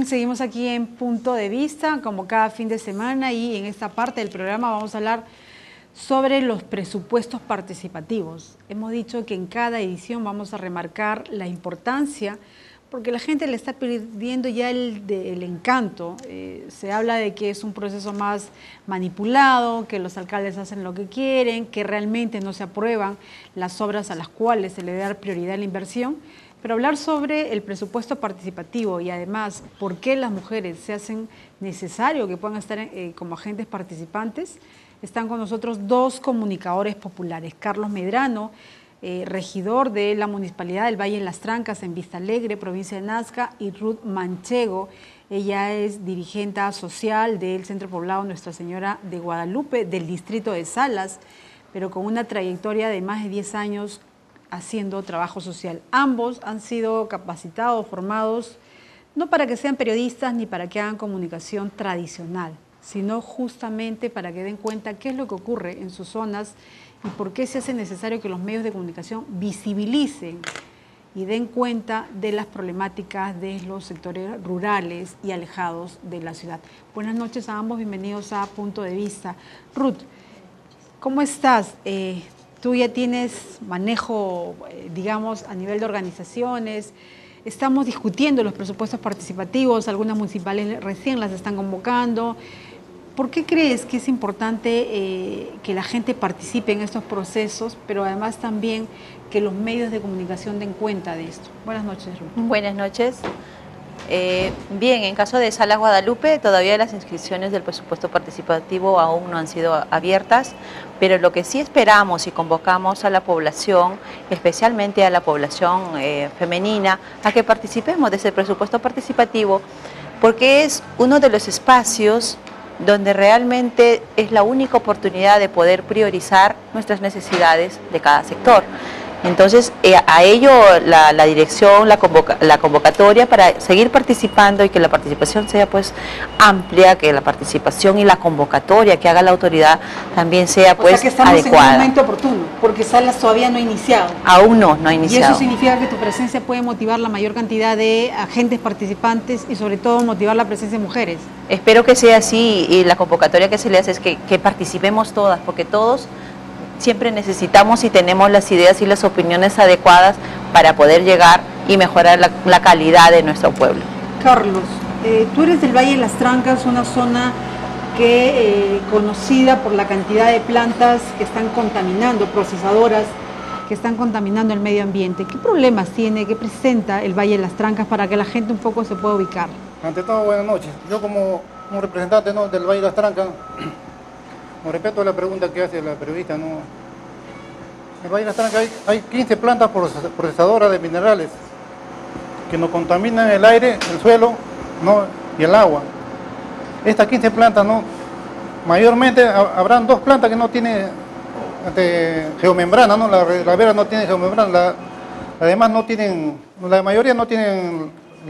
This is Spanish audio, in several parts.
bien, seguimos aquí en Punto de Vista, como cada fin de semana, y en esta parte del programa vamos a hablar sobre los presupuestos participativos. Hemos dicho que en cada edición vamos a remarcar la importancia, porque la gente le está perdiendo ya el encanto. Se habla de que es un proceso más manipulado, que los alcaldes hacen lo que quieren, que realmente no se aprueban las obras a las cuales se le da prioridad a la inversión. Pero hablar sobre el presupuesto participativo y además por qué las mujeres se hacen necesario que puedan estar como agentes participantes, están con nosotros dos comunicadores populares, Carlos Medrano, regidor de la Municipalidad del Valle de las Trancas en Vista Alegre, provincia de Nazca, y Ruth Manchego. Ella es dirigente social del Centro Poblado Nuestra Señora de Guadalupe, del distrito de Salas, pero con una trayectoria de más de 10 años haciendo trabajo social. Ambos han sido capacitados, formados, no para que sean periodistas ni para que hagan comunicación tradicional, sino justamente para que den cuenta qué es lo que ocurre en sus zonas y por qué se hace necesario que los medios de comunicación visibilicen y den cuenta de las problemáticas de los sectores rurales y alejados de la ciudad. Buenas noches a ambos, bienvenidos a Punto de Vista. Ruth, ¿cómo estás? Tú ya tienes manejo, digamos, a nivel de organizaciones. Estamos discutiendo los presupuestos participativos, algunas municipales recién las están convocando. ¿Por qué crees que es importante que la gente participe en estos procesos, pero además también que los medios de comunicación den cuenta de esto? Buenas noches, Ruth. Buenas noches. Bien, en caso de Salas Guadalupe, todavía las inscripciones del presupuesto participativo aún no han sido abiertas, pero lo que sí esperamos y convocamos a la población, especialmente a la población femenina, a que participemos de ese presupuesto participativo, porque es uno de los espacios donde realmente es la única oportunidad de poder priorizar nuestras necesidades de cada sector. Entonces, a ello la dirección, la convocatoria para seguir participando y que la participación sea pues amplia, que la participación y la convocatoria que haga la autoridad también sea pues adecuada. O sea que estamos en un momento oportuno, porque Salas todavía no ha iniciado. Aún no ha iniciado. Y eso significa que tu presencia puede motivar la mayor cantidad de agentes participantes y sobre todo motivar la presencia de mujeres. Espero que sea así, y la convocatoria que se le hace es que participemos todas, porque todos siempre necesitamos y tenemos las ideas y las opiniones adecuadas para poder llegar y mejorar la calidad de nuestro pueblo. Carlos, tú eres del Valle de las Trancas, una zona que conocida por la cantidad de plantas que están contaminando, procesadoras que están contaminando el medio ambiente. ¿Qué problemas tiene, qué presenta el Valle de las Trancas para que la gente un poco se pueda ubicar? Ante todo, buenas noches. Yo como representante, ¿no?, del Valle de las Trancas, con respecto a la pregunta que hace la periodista, ¿no?, en el Valle de las Trancas hay 15 plantas procesadoras de minerales que nos contaminan el aire, el suelo, ¿no?, y el agua. Estas 15 plantas, ¿no?, mayormente habrán 2 plantas que no tienen geomembrana, ¿no? La Vera no tiene geomembrana, además no tienen, la mayoría no tienen,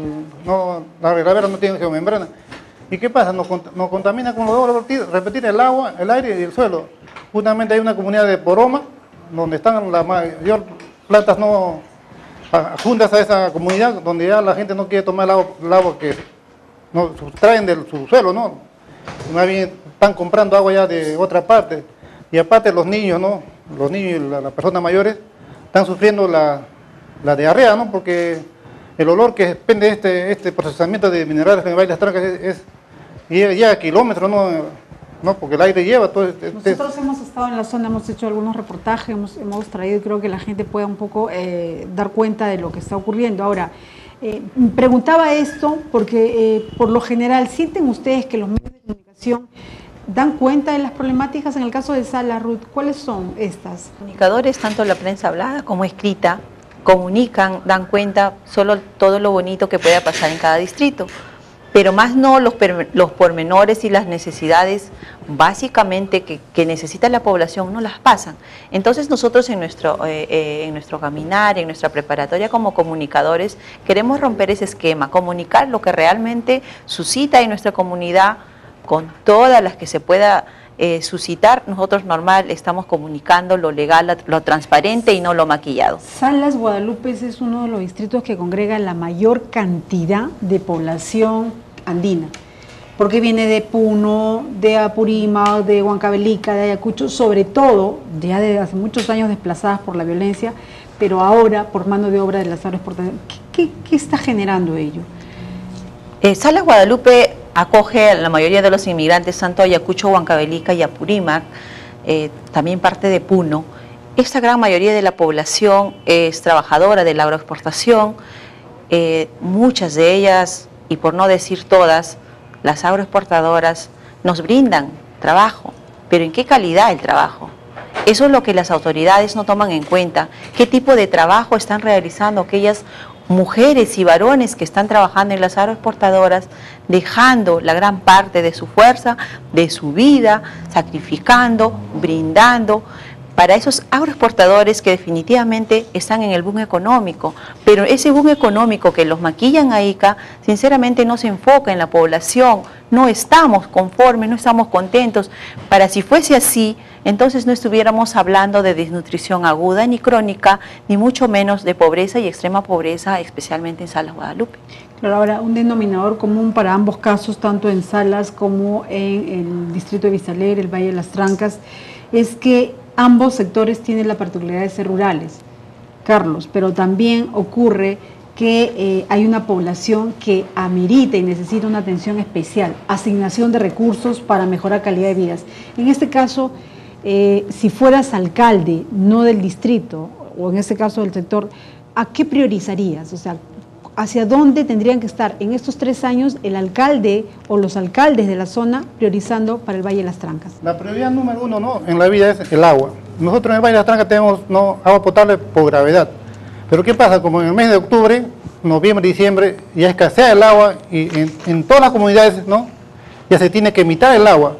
la Vera no tiene geomembrana. ¿Y qué pasa? Nos contamina, como lo debo repetir, el agua, el aire y el suelo. Justamente hay una comunidad de Poroma, donde están las mayor plantas no juntas a esa comunidad, donde ya la gente no quiere tomar el agua que no sustraen del subsuelo, ¿no? Más bien están comprando agua ya de otra parte. Y aparte los niños, ¿no?, los niños y las personas mayores están sufriendo la diarrea, ¿no?, porque el olor que depende de este procesamiento de minerales en el Valle de las Trancas lleva kilómetros, ¿no? Porque el aire lleva todo Nosotros hemos estado en la zona, hemos hecho algunos reportajes, hemos traído, y creo que la gente pueda un poco dar cuenta de lo que está ocurriendo. Ahora, preguntaba esto porque por lo general, ¿sienten ustedes que los medios de comunicación dan cuenta de las problemáticas? En el caso de Salas, Ruth, ¿cuáles son estas? Los comunicadores, tanto la prensa hablada como escrita, comunican, dan cuenta solo todo lo bonito que pueda pasar en cada distrito, pero más no los pormenores y las necesidades básicamente que necesita la población no las pasan. Entonces nosotros en nuestro caminar, en nuestra preparatoria como comunicadores, queremos romper ese esquema, comunicar lo que realmente suscita en nuestra comunidad con todas las que se pueda suscitar, nosotros normal estamos comunicando lo legal, lo transparente y no lo maquillado. Salas Guadalupe es uno de los distritos que congrega la mayor cantidad de población andina, porque viene de Puno, de Apurímac, de Huancavelica, de Ayacucho, sobre todo ya desde hace muchos años desplazadas por la violencia, pero ahora por mano de obra de las agroexportadoras. ¿Qué está generando ello? Salas Guadalupe acoge a la mayoría de los inmigrantes, tanto Ayacucho, Huancavelica y Apurímac, también parte de Puno. Esta gran mayoría de la población es trabajadora de la agroexportación, muchas de ellas, y por no decir todas, las agroexportadoras nos brindan trabajo, pero ¿en qué calidad el trabajo? Eso es lo que las autoridades no toman en cuenta. ¿Qué tipo de trabajo están realizando aquellas mujeres y varones que están trabajando en las agroexportadoras, dejando la gran parte de su fuerza, de su vida, sacrificando, brindando para esos agroexportadores que definitivamente están en el boom económico? Pero ese boom económico que los maquillan a ICA, sinceramente no se enfoca en la población. No estamos conformes, no estamos contentos. Para si fuese así, entonces no estuviéramos hablando de desnutrición aguda ni crónica, ni mucho menos de pobreza y extrema pobreza, especialmente en Salas Guadalupe. Claro, ahora un denominador común para ambos casos, tanto en Salas como en el distrito de Vista Alegre, el Valle de las Trancas, es que ambos sectores tienen la particularidad de ser rurales, Carlos, pero también ocurre que hay una población que amerita y necesita una atención especial, asignación de recursos para mejorar calidad de vidas. En este caso, si fueras alcalde, no del distrito, o en este caso del sector, ¿a qué priorizarías? O sea, ¿hacia dónde tendrían que estar en estos 3 años el alcalde o los alcaldes de la zona priorizando para el Valle de las Trancas? La prioridad número 1 en la vida es el agua. Nosotros en el Valle de las Trancas tenemos agua potable por gravedad. Pero ¿qué pasa? Como en el mes de octubre, noviembre, diciembre, ya escasea el agua y en todas las comunidades, ¿no?, ya se tiene que emitar el agua.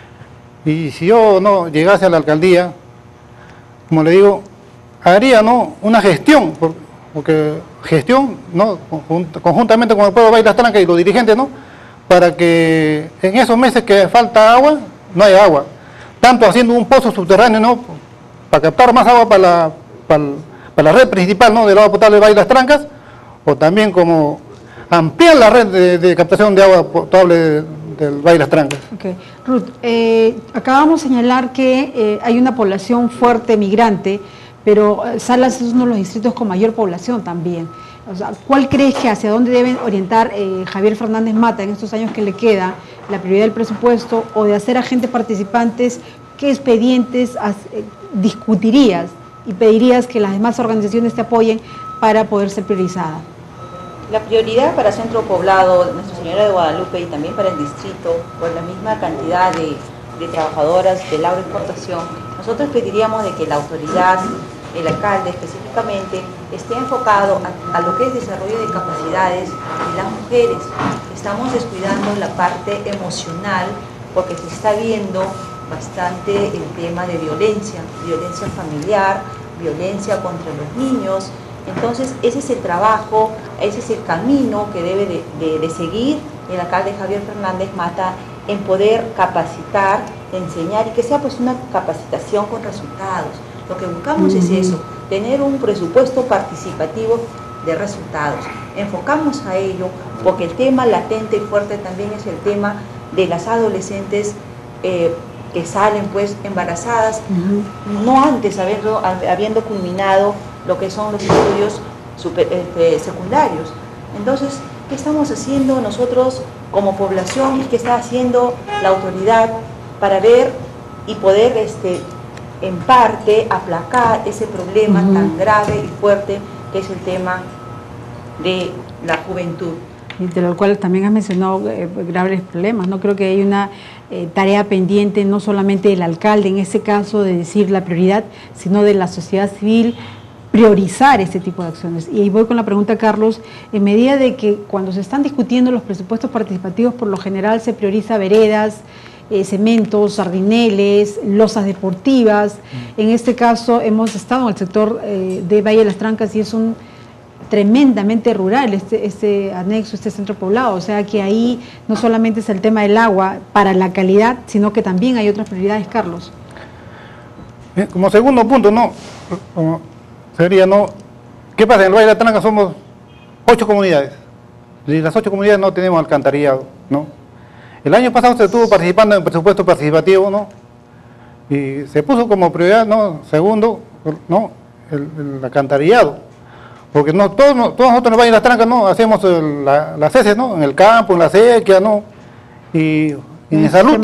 Y si yo no llegase a la alcaldía, como le digo, haría, ¿no?, una gestión, porque gestión, ¿no?, conjuntamente con el pueblo de Valle de las Trancas y los dirigentes, ¿no?, para que en esos meses que falta agua, no haya agua. Tanto haciendo un pozo subterráneo, ¿no?, para captar más agua para la red principal, ¿no?, del agua potable de Valle de las Trancas, o también como ampliar la red de captación de agua potable del Valle de las Trancas. Okay. Ruth, acabamos de señalar que hay una población fuerte migrante, pero Salas es uno de los distritos con mayor población también. O sea, ¿cuál crees que hacia dónde deben orientar Javier Fernández Mata en estos años que le queda la prioridad del presupuesto, o de hacer agentes participantes? ¿Qué expedientes discutirías y pedirías que las demás organizaciones te apoyen para poder ser priorizada? La prioridad para Centro Poblado, Nuestra Señora de Guadalupe, y también para el distrito, por la misma cantidad de trabajadoras de la agroexportación, nosotros pediríamos de que la autoridad, el alcalde específicamente, esté enfocado a lo que es desarrollo de capacidades de las mujeres. Estamos descuidando la parte emocional porque se está viendo bastante el tema de violencia familiar, violencia contra los niños. Entonces ese es el trabajo, ese es el camino que debe de seguir el alcalde Javier Fernández Mata, en poder capacitar, enseñar, y que sea pues una capacitación con resultados. Lo que buscamos es eso, tener un presupuesto participativo de resultados. Enfocamos a ello porque el tema latente y fuerte también es el tema de las adolescentes que salen pues embarazadas, no antes habiendo culminado lo que son los estudios secundarios. Entonces, ¿qué estamos haciendo nosotros como población y qué está haciendo la autoridad para ver y poder en parte aplacar ese problema tan grave y fuerte que es el tema de la juventud? Y de lo cual también has mencionado graves problemas, ¿no? Creo que hay una tarea pendiente, no solamente del alcalde en ese caso de decir la prioridad, sino de la sociedad civil, priorizar este tipo de acciones. Y ahí voy con la pregunta, Carlos, en medida de que cuando se están discutiendo los presupuestos participativos, por lo general se prioriza veredas, cementos, sardineles, losas deportivas. En este caso hemos estado en el sector de Valle de las Trancas y es un tremendamente rural este anexo, este centro poblado, o sea que ahí no solamente es el tema del agua para la calidad, sino que también hay otras prioridades, Carlos. Como segundo punto, ¿no? Sería, ¿no? ¿Qué pasa? En el Valle de la Tranca somos 8 comunidades, y las 8 comunidades no tenemos alcantarillado, ¿no? El año pasado se estuvo participando en presupuesto participativo, ¿no? Y se puso como prioridad, ¿no? Segundo, ¿no? El alcantarillado. Porque no, todos nosotros en el Valle de las Trancas, ¿no? Hacemos las heces, ¿no? En el campo, en la sequía, ¿no? Y en salud,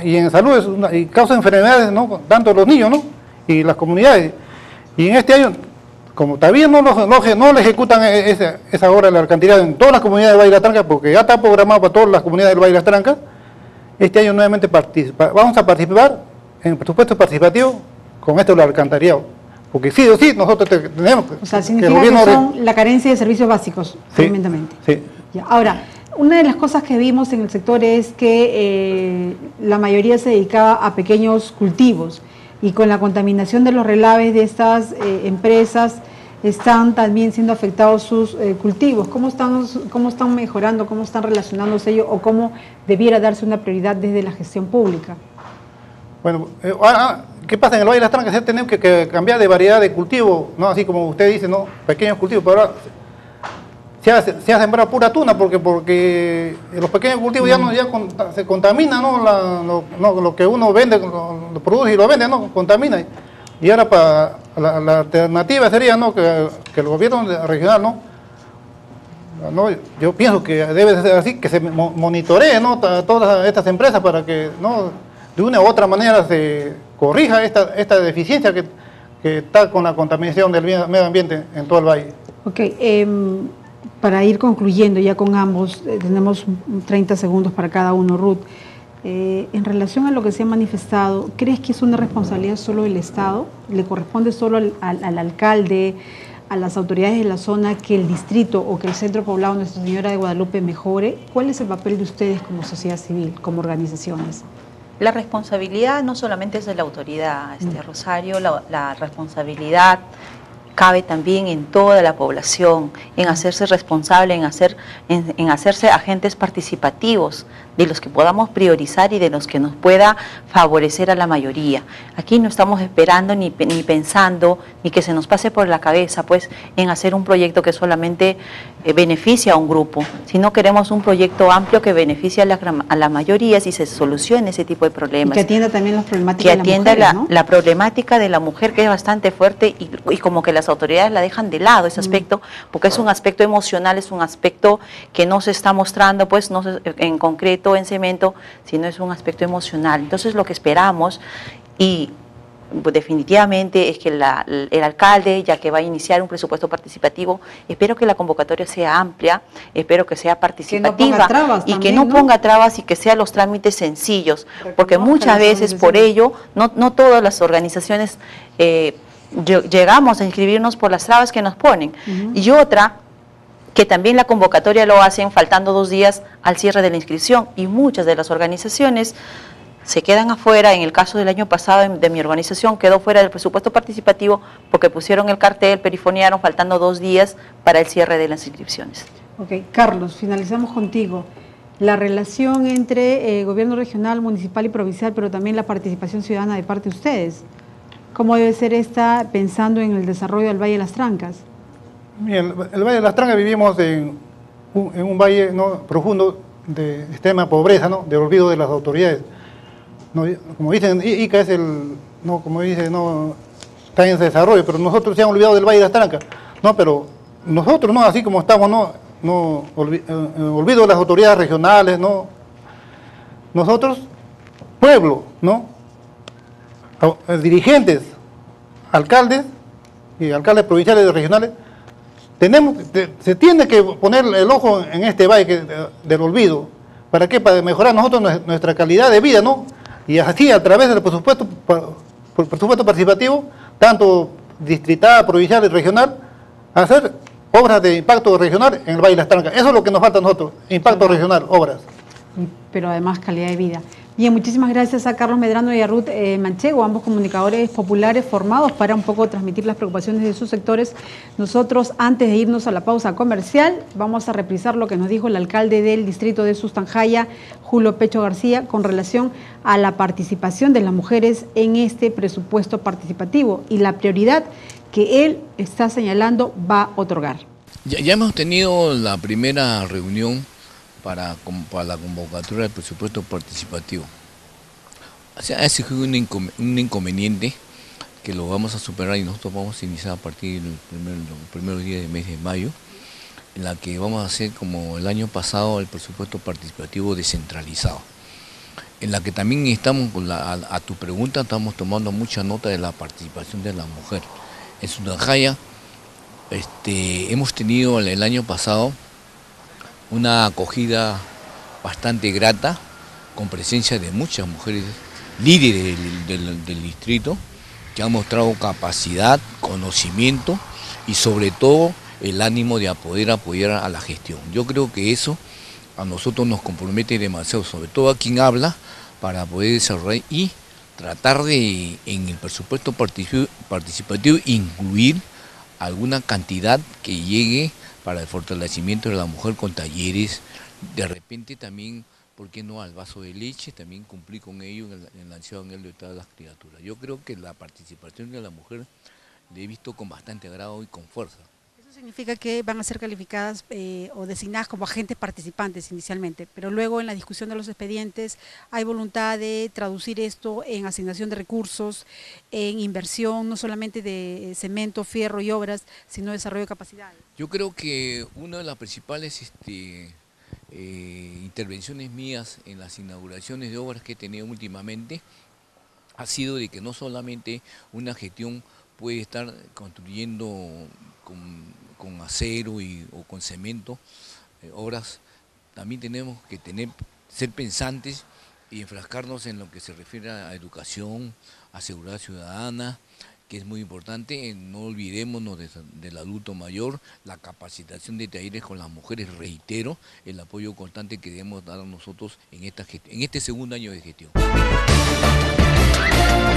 y causa enfermedades, ¿no? Tanto los niños, ¿no? Y las comunidades. Y en este año, como todavía no le ejecutan esa obra del alcantarillado en todas las comunidades del Valle de las Trancas, porque ya está programado para todas las comunidades del Valle de las Trancas, este año nuevamente vamos a participar en el presupuesto participativo con esto del alcantarillado. Porque sí o sí, nosotros tenemos que... O sea, significa que son la carencia de servicios básicos, tremendamente. Sí. Ya. Ahora, una de las cosas que vimos en el sector es que la mayoría se dedicaba a pequeños cultivos, y con la contaminación de los relaves de estas empresas están también siendo afectados sus cultivos. ¿Cómo están mejorando, cómo están relacionándose ellos, o cómo debiera darse una prioridad desde la gestión pública? Bueno, ¿qué pasa? En el Valle de las Trancas tenemos que cambiar de variedad de cultivo, ¿no? Así como usted dice, ¿no? Pequeños cultivos, pero ahora se ha sembrado pura tuna, porque los pequeños cultivos ya se contamina, ¿no? Lo que uno vende, lo produce y lo vende, ¿no? Contamina. Y ahora la alternativa sería, ¿no? Que el gobierno regional, ¿no? Yo pienso que debe ser así, que se monitoree, ¿no? Todas estas empresas para que, ¿no? De una u otra manera se corrija esta deficiencia que está con la contaminación del medio ambiente en todo el valle. Ok, para ir concluyendo ya con ambos, tenemos 30 segundos para cada uno, Ruth. En relación a lo que se ha manifestado, ¿crees que es una responsabilidad solo del Estado? ¿Le corresponde solo al alcalde, a las autoridades de la zona, que el distrito o que el centro poblado Nuestra Señora de Guadalupe mejore? ¿Cuál es el papel de ustedes como sociedad civil, como organizaciones? La responsabilidad no solamente es de la autoridad, Rosario, la responsabilidad cabe también en toda la población, en hacerse responsable, en hacerse agentes participativos, de los que podamos priorizar y de los que nos pueda favorecer a la mayoría. Aquí no estamos esperando ni pensando, ni que se nos pase por la cabeza, pues, en hacer un proyecto que solamente beneficia a un grupo, sino queremos un proyecto amplio que beneficie a la mayoría si se solucione ese tipo de problemas. Y que atienda también las problemáticas de la mujer, ¿no? La problemática de la mujer, que es bastante fuerte, y como que las autoridades la dejan de lado, ese aspecto, porque es un aspecto emocional, es un aspecto que no se está mostrando, pues, no en concreto, en cemento, sino es un aspecto emocional. Entonces lo que esperamos, y definitivamente, es que el alcalde, ya que va a iniciar un presupuesto participativo, espero que la convocatoria sea amplia, espero que sea participativa, que no ponga trabas y que sean los trámites sencillos, porque muchas veces por ello no todas las organizaciones llegamos a inscribirnos por las trabas que nos ponen. Y otra, que también la convocatoria lo hacen faltando 2 días al cierre de la inscripción, y muchas de las organizaciones se quedan afuera. En el caso del año pasado de mi organización, quedó fuera del presupuesto participativo porque pusieron el cartel, perifonearon faltando 2 días para el cierre de las inscripciones. Ok, Carlos, finalizamos contigo. La relación entre gobierno regional, municipal y provincial, pero también la participación ciudadana de parte de ustedes. ¿Cómo debe ser esta pensando en el desarrollo del Valle de las Trancas? Bien, el Valle de las Trancas vivimos en un valle, ¿no?, profundo de extrema pobreza, ¿no?, de olvido de las autoridades. ¿No? Como dicen, Ica es como dice, no está en ese desarrollo, pero nosotros se han olvidado del Valle de las Trancas, ¿no? Pero nosotros, ¿no?, así como estamos, olvido de las autoridades regionales, ¿no? Nosotros, pueblo, ¿no?, dirigentes, alcaldes y alcaldes provinciales y regionales, se tiene que poner el ojo en este valle del olvido. ¿Para qué? Para mejorar nosotros nuestra calidad de vida, ¿no? Y así, a través del presupuesto participativo, tanto distrital, provincial y regional, hacer obras de impacto regional en el Valle de las Trancas. Eso es lo que nos falta a nosotros, impacto regional, obras. Pero además calidad de vida. Bien, muchísimas gracias a Carlos Medrano y a Ruth Manchego, ambos comunicadores populares formados para un poco transmitir las preocupaciones de sus sectores. Nosotros, antes de irnos a la pausa comercial, vamos a reprisar lo que nos dijo el alcalde del distrito de Sustanjaya, Julio Pecho García, con relación a la participación de las mujeres en este presupuesto participativo y la prioridad que él está señalando va a otorgar. Ya hemos tenido la primera reunión para la convocatoria del presupuesto participativo. Ha sido un inconveniente que lo vamos a superar y nosotros vamos a iniciar a partir del primer día del mes de mayo, en la que vamos a hacer como el año pasado el presupuesto participativo descentralizado, en la que también estamos, a tu pregunta, estamos tomando mucha nota de la participación de la mujer. En Sustanjaya hemos tenido el año pasado una acogida bastante grata, con presencia de muchas mujeres líderes del distrito, que han mostrado capacidad, conocimiento y sobre todo el ánimo de poder apoyar a la gestión. Yo creo que eso a nosotros nos compromete demasiado, sobre todo a quien habla, para poder desarrollar y tratar de, en el presupuesto participativo, incluir alguna cantidad que llegue para el fortalecimiento de la mujer con talleres, de repente también, ¿por qué no?, al vaso de leche, también cumplir con ello en la acción de todas las criaturas. Yo creo que la participación de la mujer la he visto con bastante agrado y con fuerza. Eso significa que van a ser calificadas o designadas como agentes participantes inicialmente, pero luego en la discusión de los expedientes hay voluntad de traducir esto en asignación de recursos, en inversión, no solamente de cemento, fierro y obras, sino desarrollo de capacidades. Yo creo que una de las principales intervenciones mías en las inauguraciones de obras que he tenido últimamente ha sido de que no solamente una gestión puede estar construyendo con acero o con cemento obras, también tenemos que ser pensantes y enfrascarnos en lo que se refiere a educación, a seguridad ciudadana, que es muy importante. No olvidémonos del adulto mayor, la capacitación de talleres con las mujeres, reitero, el apoyo constante que debemos dar a nosotros en este segundo año de gestión.